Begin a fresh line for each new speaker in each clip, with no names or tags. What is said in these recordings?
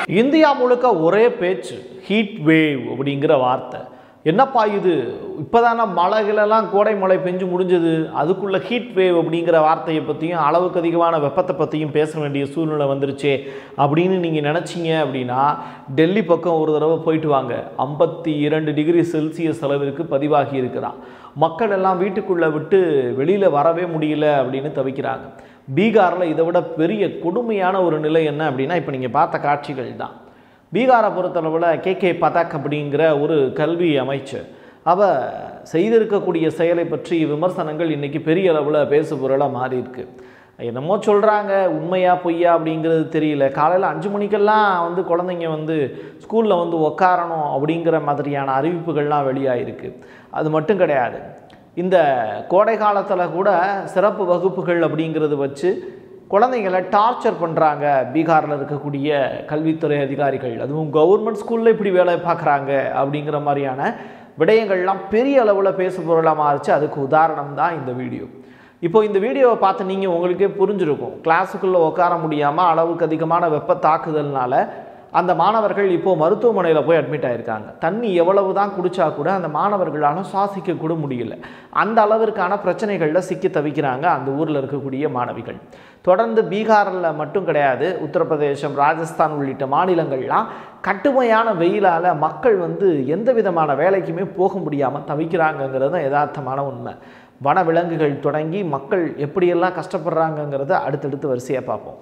India முழுக்க ஒரே பேச்சு ஹீட் வேவ் அப்படிங்கிற வார்த்தை. என்னப்பா இது, இப்போதான மழைகளெல்லாம் கோடை மழை பெஞ்சு முடிஞ்சது, அதுக்குள்ளே ஹீட் வேவ் அப்படிங்கிற வார்த்தையை பற்றியும் அளவுக்கு அதிகமான வெப்பத்தை பற்றியும் பேச வேண்டிய சூழ்நிலை வந்துருச்சே அப்படின்னு நீங்கள் நினச்சிங்க அப்படின்னா டெல்லி பக்கம் ஒரு தடவை போயிட்டு வாங்க. 52 டிகிரி செல்சியஸ் அளவிற்கு பதிவாகி இருக்கிறான். மக்கள் எல்லாம் வீட்டுக்குள்ளே விட்டு வெளியில் வரவே முடியல அப்படின்னு தவிக்கிறாங்க. பீகாரில் இதை விட பெரிய கொடுமையான ஒரு நிலை என்ன அப்படின்னா இப்போ நீங்கள் பார்த்த காட்சிகள் தான். பீகாரை பொறுத்தளவில் கே பதக் அப்படிங்கிற ஒரு கல்வி அமைச்சர் அவள் செய்திருக்கக்கூடிய செயலை பற்றி விமர்சனங்கள் இன்றைக்கி பெரிய அளவில் பேசு பொருளாக மாறி இருக்கு. என்னமோ சொல்கிறாங்க, உண்மையா பொய்யா அப்படிங்கிறது தெரியல. காலையில் 5 மணிக்கெல்லாம் குழந்தைங்க ஸ்கூலில் உட்காரணும் அப்படிங்கிற மாதிரியான அறிவிப்புகள்லாம் வெளியாகிருக்கு. அது மட்டும் கிடையாது, இந்த கோடை காலத்தில் கூட சிறப்பு வகுப்புகள் அப்படிங்கிறது வச்சு குழந்தைங்களை டார்ச்சர் பண்ணுறாங்க பீகாரில் இருக்கக்கூடிய கல்வித்துறை அதிகாரிகள். அதுவும் கவர்மெண்ட் ஸ்கூலில் இப்படி வேலை பார்க்குறாங்க அப்படிங்கிற மாதிரியான விடயங்கள்லாம் பெரிய அளவில் பேசு பொருளாக மாறிச்சு. அதுக்கு உதாரணம் தான் இந்த வீடியோ. இப்போது இந்த வீடியோவை பார்த்து நீங்கள் உங்களுக்கே புரிஞ்சிருக்கும், கிளாஸுக்குள்ளே உட்கார முடியாமல் அளவுக்கு அதிகமான வெப்ப தாக்குதல்னால அந்த மாணவர்கள் இப்போது மருத்துவமனையில் போய் அட்மிட் ஆகிருக்காங்க. தண்ணி எவ்வளவு தான் குடித்தா கூட அந்த மாணவர்களால் சுவாசிக்க கூட முடியல. அந்த அளவிற்கான பிரச்சனைகளில் சிக்கி தவிக்கிறாங்க அந்த ஊரில் இருக்கக்கூடிய மாணவிகள். தொடர்ந்து பீகாரில் மட்டும் கிடையாது, உத்தரப்பிரதேசம், ராஜஸ்தான் உள்ளிட்ட மாநிலங்கள்லாம் கடுமையான வெயிலால் மக்கள் எந்த விதமான வேலைக்குமே போக முடியாமல் தவிக்கிறாங்கங்கிறது தான் யதார்த்தமான உண்மை. வனவிலங்குகள் தொடங்கி மக்கள் எப்படியெல்லாம் கஷ்டப்படுறாங்கங்கிறத அடுத்தடுத்து வரிசையாக பார்ப்போம்.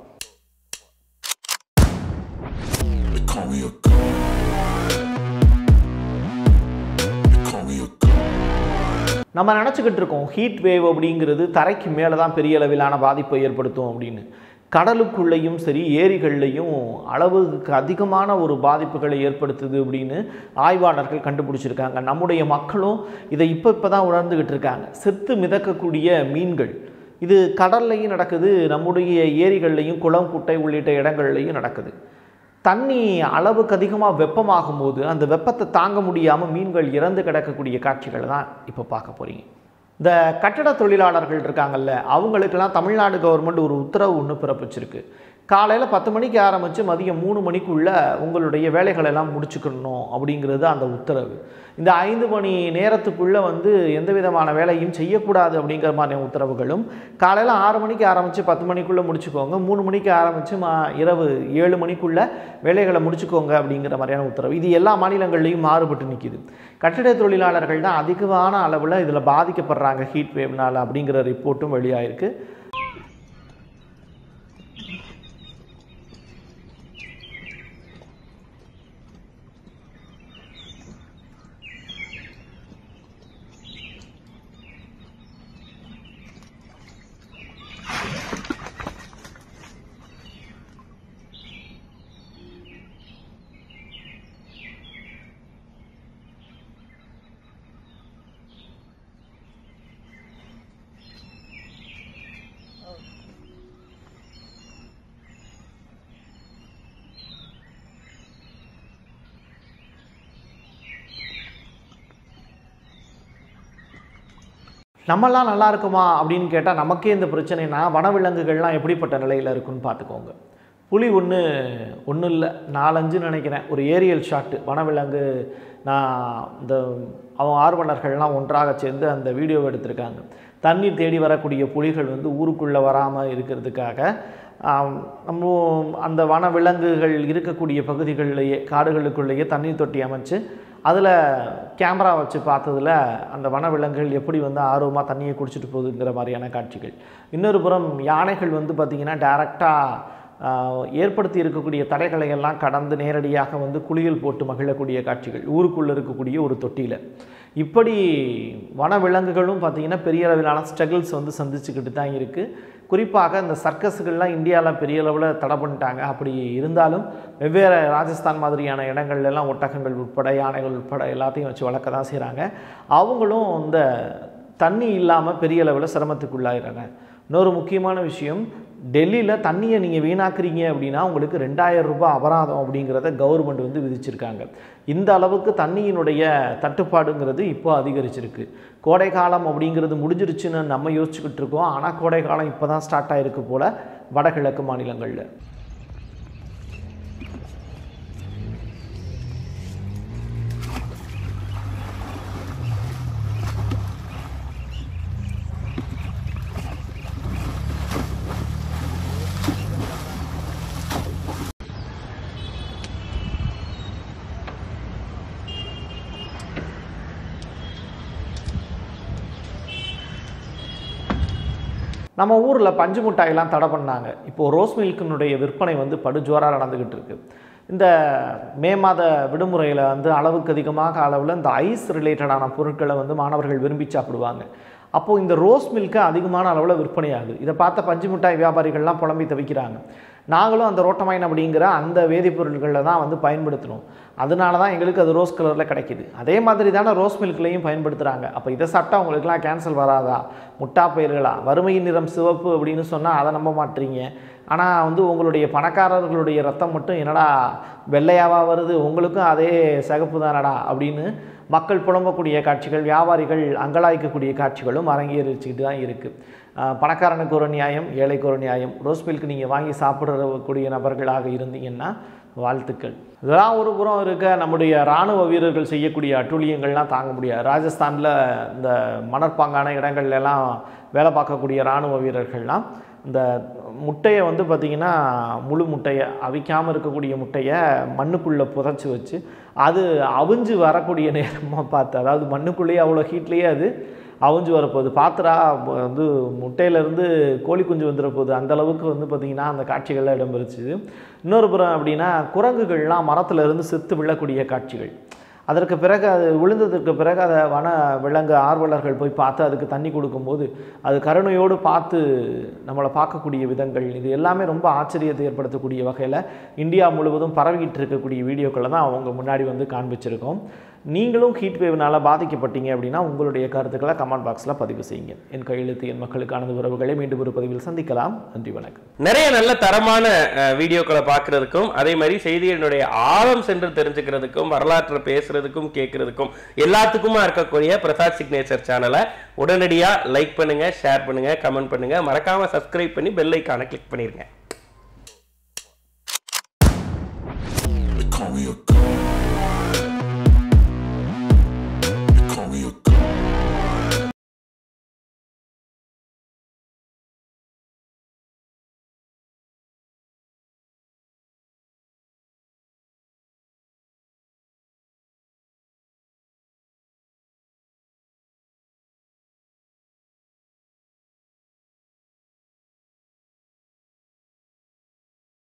நம்ம நினச்சிக்கிட்டு இருக்கோம் ஹீட் வேவ் அப்படிங்கிறது தரைக்கு மேலே தான் பெரிய அளவிலான பாதிப்பை ஏற்படுத்தும் அப்படின்னு. கடலுக்குள்ளேயும் சரி, ஏரிகள்லையும் அளவுக்கு அதிகமான ஒரு பாதிப்புகளை ஏற்படுத்துது அப்படின்னு ஆய்வாளர்கள் கண்டுபிடிச்சிருக்காங்க. நம்முடைய மக்களும் இதை இப்போ தான் உணர்ந்துக்கிட்டு இருக்காங்க. செத்து மிதக்கக்கூடிய மீன்கள் இது கடல்லையும் நடக்குது, நம்முடைய ஏரிகள்லையும் குளம் குட்டை உள்ளிட்ட இடங்கள்லையும் நடக்குது. தண்ணி அளவுக்கு அதிகமாக வெப்பமாகும் போது அந்த வெப்பத்தை தாங்க முடியாமல் மீன்கள் இறந்து கிடக்கக்கூடிய காட்சிகளை தான் இப்போ பார்க்க போகிறீங்க. இந்த கட்டட தொழிலாளர்கள் இருக்காங்கல்ல, அவங்களுக்கெல்லாம் தமிழ்நாடு கவர்மெண்ட் ஒரு உத்தரவு ஒன்று பிறப்பிச்சிருக்கு. காலையில் 10 மணிக்கு ஆரம்பித்து மதியம் 3 மணிக்குள்ளே உங்களுடைய வேலைகளெல்லாம் முடிச்சுக்கணும் அப்படிங்கிறது அந்த உத்தரவு. இந்த 5 மணி நேரத்துக்குள்ளே எந்த விதமான வேலையும் செய்யக்கூடாது அப்படிங்கிற மாதிரியான உத்தரவுகளும், காலையில் 6 மணிக்கு ஆரம்பித்து 10 மணிக்குள்ளே முடிச்சுக்கோங்க, 3 மணிக்கு ஆரம்பித்து இரவு 7 மணிக்குள்ளே வேலைகளை முடிச்சுக்கோங்க அப்படிங்கிற மாதிரியான உத்தரவு. இது எல்லா மாநிலங்கள்லேயும் மாறுபட்டு நிற்கிது. கட்டிட தொழிலாளர்கள் தான் அதிகமான அளவில் இதில் பாதிக்கப்படுறாங்க ஹீட் வேவ்னால் அப்படிங்கிற ரிப்போர்ட்டும் வெளியாகிருக்கு. நம்மெல்லாம் நல்லா இருக்குமா அப்படின்னு கேட்டால் நமக்கே இந்த பிரச்சனைனா வனவிலங்குகள்லாம் எப்படிப்பட்ட நிலையில் இருக்குன்னு பார்த்துக்கோங்க. புலி ஒன்றும் இல்லை, 4-5 நினைக்கிறேன், ஒரு ஏரியல் ஷாட்டு வனவிலங்கு. நான் இந்த ஆர்வலர்கள்லாம் ஒன்றாக சேர்ந்து அந்த வீடியோவை எடுத்திருக்காங்க. தண்ணீர் தேடி வரக்கூடிய புலிகள் ஊருக்குள்ளே வராமல் இருக்கிறதுக்காக நம்ம அந்த வனவிலங்குகள் இருக்கக்கூடிய பகுதிகளிலேயே காடுகளுக்குள்ளேயே தண்ணீர் தொட்டி அமைச்சு அதில் கேமரா வச்சு பார்த்ததில் அந்த வனவிலங்குகள் எப்படி ஆர்வமாக தண்ணியை குடிச்சிட்டு போகுதுங்கிற மாதிரியான காட்சிகள். இன்னொரு புறம் யானைகள் பார்த்திங்கன்னா டைரெக்டாக ஏற்படுத்தி இருக்கக்கூடிய தடைகளை எல்லாம் கடந்து நேரடியாக குளியல் போட்டு மகிழக்கூடிய காட்சிகள் ஊருக்குள்ளே இருக்கக்கூடிய ஒரு தொட்டியில். இப்படி வனவிலங்குகளும் பார்த்திங்கன்னா பெரிய அளவிலான ஸ்ட்ரகிள்ஸ் சந்திச்சுக்கிட்டு தான் இருக்குது. குறிப்பாக இந்த சர்க்கஸுகள்லாம் இந்தியாவில் பெரிய அளவில் தடை பண்ணிட்டாங்க. அப்படி இருந்தாலும் வெவ்வேறு ராஜஸ்தான் மாதிரியான இடங்கள்லாம் ஒட்டகங்கள் உட்பட யானைகள் உட்பட எல்லாத்தையும் வச்சு வளர்க்க தான் செய்கிறாங்க. அவங்களும் இந்த தண்ணி இல்லாமல் பெரிய அளவில் சிரமத்துக்குள்ளாகிறாங்க. இன்னொரு முக்கியமான விஷயம், டெல்லியில் தண்ணியை நீங்கள் வீணாக்குறீங்க அப்படின்னா உங்களுக்கு 2000 ரூபாய் அபராதம் அப்படிங்கிறத கவர்மெண்ட் விதிச்சிருக்காங்க. இந்த அளவுக்கு தண்ணியினுடைய தட்டுப்பாடுங்கிறது இப்போ அதிகரிச்சிருக்கு. கோடை காலம் அப்படிங்கிறது முடிஞ்சிருச்சுன்னு நம்ம யோசிச்சுக்கிட்டு இருக்கோம். ஆனால் கோடை காலம் இப்போ தான் ஸ்டார்ட் ஆகிருக்கு போல் வடகிழக்கு மாநிலங்களில். நம்ம ஊரில் பஞ்சு மிட்டாயெல்லாம் தடை பண்ணாங்க. இப்போது ரோஸ் மில்கினுடைய விற்பனை வந்து படுஜோராக நடந்துக்கிட்டு இருக்குது. இந்த மே மாத விடுமுறையில் வந்து அளவுக்கு அதிகமாக அளவில் இந்த ஐஸ் ரிலேட்டடான பொருட்களை வந்து மாணவர்கள் விரும்பி சாப்பிடுவாங்க. அப்போது இந்த ரோஸ் மில்க்கு அதிகமான அளவில் விற்பனையாகுது. இதை பார்த்த பஞ்சு மிட்டாய் வியாபாரிகள்லாம் புலம்பி தவிக்கிறாங்க. நாங்களும் அந்த ரோட்டமைன் அப்படிங்கிற அந்த வேதிப்பொருட்களில் தான் வந்து பயன்படுத்தணும், அதனால தான் எங்களுக்கு அது ரோஸ் கலரில் கிடைக்கிது. அதே மாதிரி தானே ரோஸ் மில்க்லேயும் பயன்படுத்துகிறாங்க. அப்போ இதை சாப்பிட்டா உங்களுக்குலாம் கேன்சர் வராதா? முட்டா பயிர்களா? வறுமையின் நிறம் சிவப்பு அப்படின்னு சொன்னால் அதை நம்ப மாட்டீங்க. ஆனால் வந்து உங்களுடைய பணக்காரர்களுடைய ரத்தம் மட்டும் என்னடா வெள்ளையாவாக வருது, உங்களுக்கும் அதே சிகப்பு தானடா அப்படின்னு மக்கள் புலம்பக்கூடிய காட்சிகள், வியாபாரிகள் அங்கலாய்க்கக்கூடிய காட்சிகளும் அரங்கேறிச்சுக்கிட்டு தான் இருக்குது. பணக்காரனுக்கு ஒரு நியாயம், ஏழைக்கு ஒரு நியாயம். ரோஸ் மில்க் நீங்கள் வாங்கி சாப்பிடக்கூடிய நபர்களாக இருந்தீங்கன்னா வாழ்த்துக்கள். இதெல்லாம் ஒரு புறம் இருக்க, நம்முடைய இராணுவ வீரர்கள் செய்யக்கூடிய அட்டூழியங்கள்லாம் தாங்க முடியாது. ராஜஸ்தானில் இந்த மணற்பாங்கான இடங்கள்லாம் வேலை பார்க்கக்கூடிய இராணுவ வீரர்கள்லாம் இந்த முட்டையை வந்து பார்த்திங்கன்னா முழு முட்டையை அவிக்காமல் இருக்கக்கூடிய முட்டையை மண்ணுக்குள்ளே புதைச்சி வச்சு அது அவிஞ்சு வரக்கூடிய நேரமாக பார்த்து, அதாவது மண்ணுக்குள்ளேயே அவ்வளோ ஹீட்லேயே அது அவிஞ்சு வரப்போகுது, பாத்திரா வந்து முட்டையிலேருந்து கோழி குஞ்சு வந்துட போகுது, அந்தளவுக்கு வந்து பார்த்திங்கன்னா அந்த காட்சிகள்லாம் இடம்பெறுச்சு. இன்னொரு புறம் அப்படின்னா குரங்குகள்லாம் மரத்தில் இருந்து செத்து விழக்கூடிய காட்சிகள். அதற்கு பிறகு அது விழுந்ததற்கு பிறகு அதை வன விலங்கு ஆர்வலர்கள் போய் பார்த்து அதுக்கு தண்ணி கொடுக்கும்போது அது கருணையோடு பார்த்து நம்மளை பார்க்கக்கூடிய விதங்கள், இது எல்லாமே ரொம்ப ஆச்சரியத்தை ஏற்படுத்தக்கூடிய வகையில் இந்தியா முழுவதும் பரவிக்கிட்டு இருக்கக்கூடிய வீடியோக்களை தான் அவங்க முன்னாடி வந்து காண்பிச்சிருக்கோம். நீங்களும் ஹீட் வேவ்னால் பாதிக்கப்பட்டீங்க அப்படின்னா உங்களுடைய கருத்துக்களை கமெண்ட் பாக்ஸில் பதிவு செய்யுங்க. என் கையெழுத்து என் மக்களுக்கான உறவுகளை மீண்டும் ஒரு பதிவில் சந்திக்கலாம். நன்றி, வணக்கம்.
நிறைய நல்ல தரமான வீடியோக்களை பார்க்கறதுக்கும் அதே மாதிரி செய்திகளுடைய ஆழம் சென்று தெரிஞ்சுக்கிறதுக்கும் வரலாற்றை பேசுறதுக்கும் கேட்கறதுக்கும் எல்லாத்துக்குமா இருக்கக்கூடிய பிரசாத் சிக்னேச்சர் சேனலை உடனடியாக லைக் பண்ணுங்க, ஷேர் பண்ணுங்க, கமெண்ட் பண்ணுங்க, மறக்காம சப்ஸ்கிரைப் பண்ணி பெல் ஐகானை கிளிக் பண்ணிருங்க.